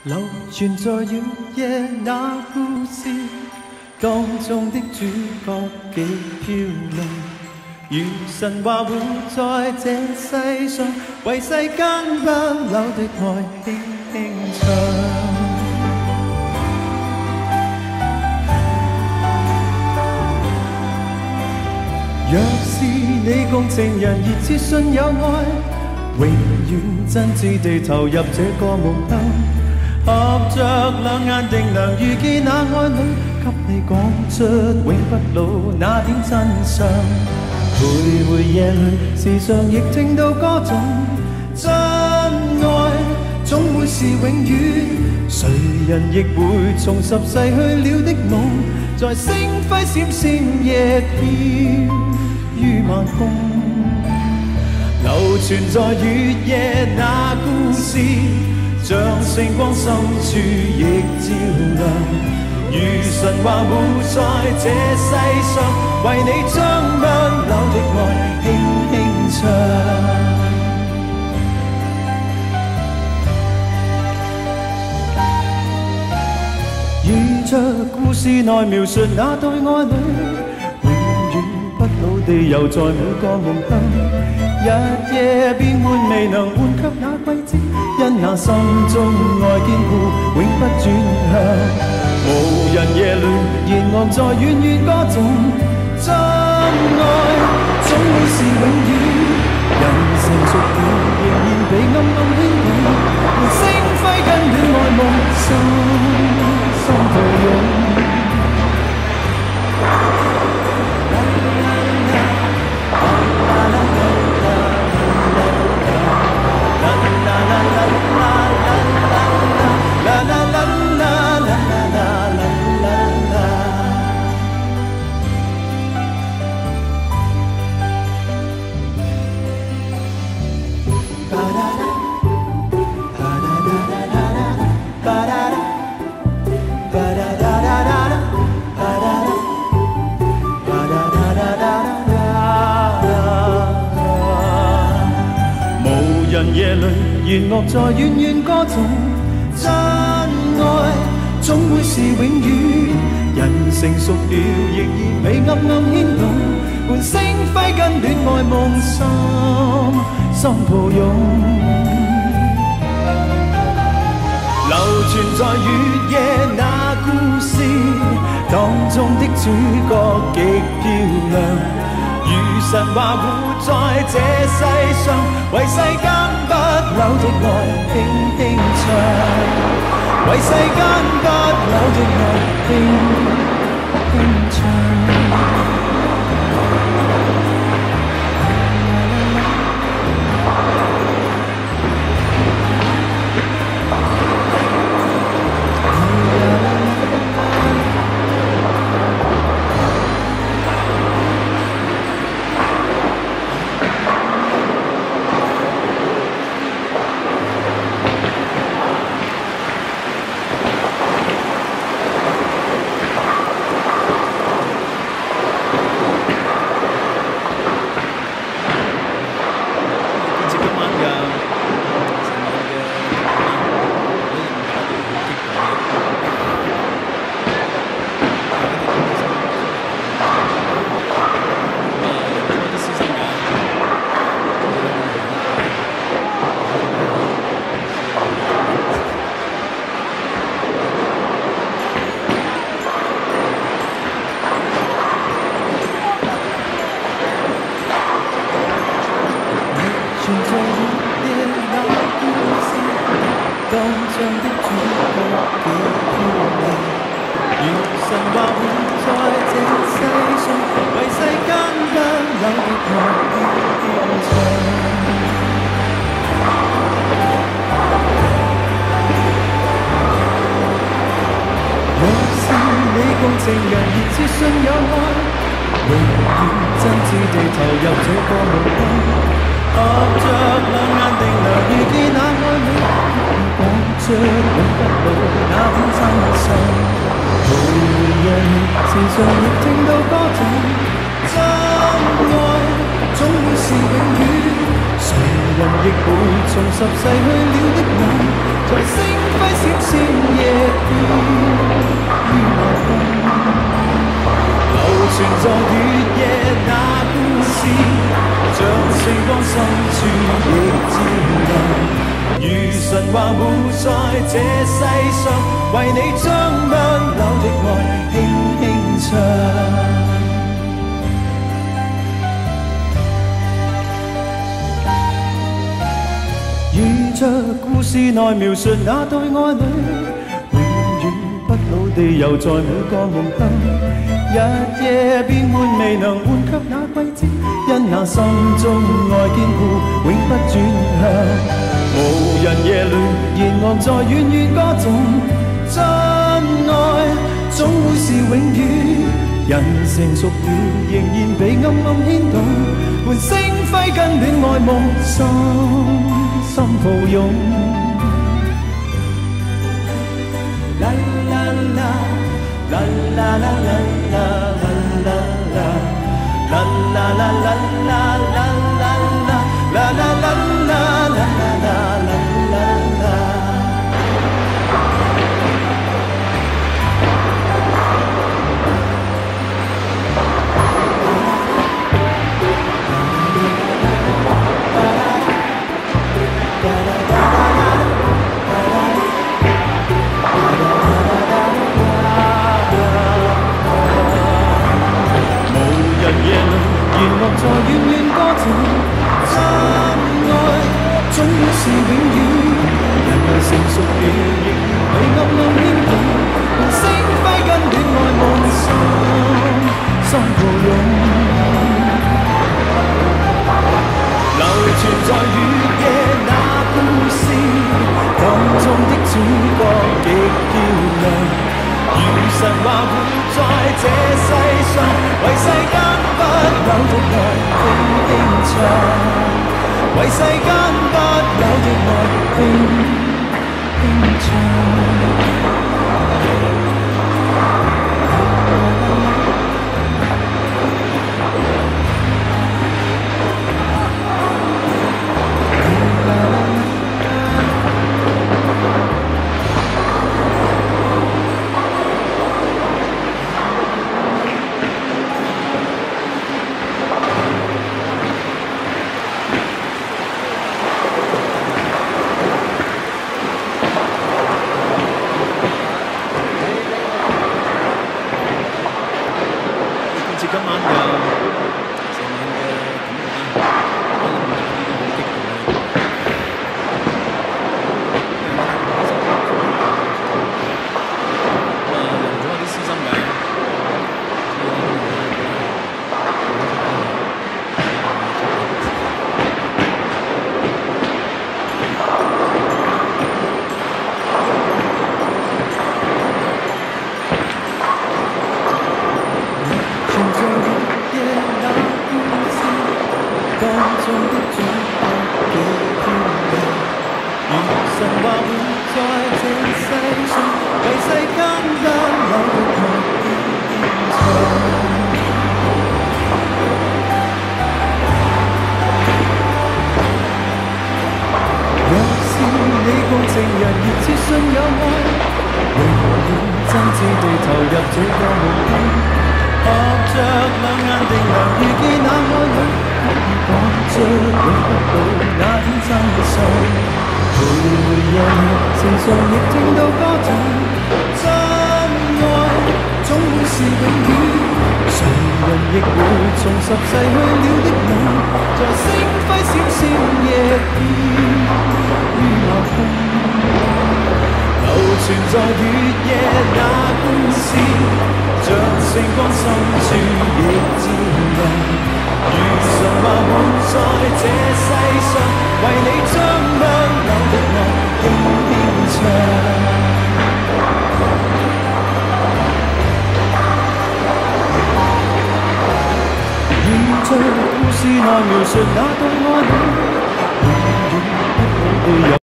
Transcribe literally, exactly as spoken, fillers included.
流傳在雨夜那故事，當中的主角極漂亮，如神話活在這世上，為世間不朽的愛輕輕唱。若是你共情人熱切信有愛，永遠真摯地投入這個夢鄉。合着兩眼定能遇見那愛侶，給你講出永不老那點真相。徘徊夜裏，時常亦聽到歌頌，真愛總會是永遠。誰人亦會重拾逝去了的夢，在星輝閃閃夜飄於晚空，流傳在月夜那故事。像星光深處亦照亮，如神話活在這世上，為你將不朽的愛輕輕唱。沿着故事內描述那對愛侶，永遠不老地遊在每個夢鄉。日夜變換未能換卻那季節，因那心中愛堅固永不轉向。無人夜裏弦樂在遠遠歌頌，真愛總會是永遠。人成熟了仍然被暗暗牽引，連星輝跟戀愛夢心心抱擁。夜裏弦樂在遠遠歌頌，真愛總會是永遠。人成熟了仍然被暗暗牽動，伴星輝跟戀愛夢心心抱擁。流傳在月夜那故事，當中的主角極漂亮。如神話活在這世上，為世間不朽的愛輕輕唱，為世間不朽的愛輕輕唱。當中的主角極漂亮，如神話活在這世上，為世間不朽的愛輕輕唱。若是你共情人熱切信有愛，永遠真摯地投入這個夢鄉。合着兩眼定能遇見那愛侶，講出永不老那點真相。徘徊夜裏，時常亦聽到歌頌，真愛總會是永遠。誰人亦會重拾逝去了的夢。 在星輝閃閃夜變於內空，流傳在月夜那故事，像星光深處亦照亮。如神話活在這世上，為你將不朽的愛輕輕唱。沿着故事內描述那對愛侶，永遠不老地遊在每個夢鄉。日夜變換未能換卻那季節，因那心中愛堅固，永不轉向。無人夜裏，弦樂在遠遠歌頌，真愛總會是永遠。人成熟了，仍然被暗暗牽動，伴星輝跟戀愛夢，心心抱擁。啦啦啦，啦啦啦啦啦啦啦啦，啦啦啦啦啦啦啦啦，啦啦啦啦啦啦啦。在遠遠歌頌，真愛總會是永遠。人類成熟了，仍然被暗暗牽動，伴星輝跟戀愛夢，心心抱擁。流傳在月夜那故事，當中的主角極漂亮。如神話活在這世上，為世間不朽的愛輕輕唱，為世間不朽的愛輕輕唱。今晚嘅成晚嘅感覺啦，可能會有啲好激動嘅。咁啊，用咗啲私心嘅。當中的主角極漂亮，如神話活在這世上，為世間不朽的愛輕輕唱。若是你共情人熱切信有愛，永遠真摯地投入這個夢鄉。合着兩眼定能遇見那愛侶，可以講出永不到那天真相。回回夜夜，成常亦聽到歌唱，真愛總會是永遠。誰人亦會重拾逝去了的夢，在星輝閃閃夜變於內空。流傳在月夜那故事，像星光深處亦照亮。如神話活在這世上，為你將不朽的愛輕輕唱。沿着故事內描述那對愛侶，永遠不老地遊。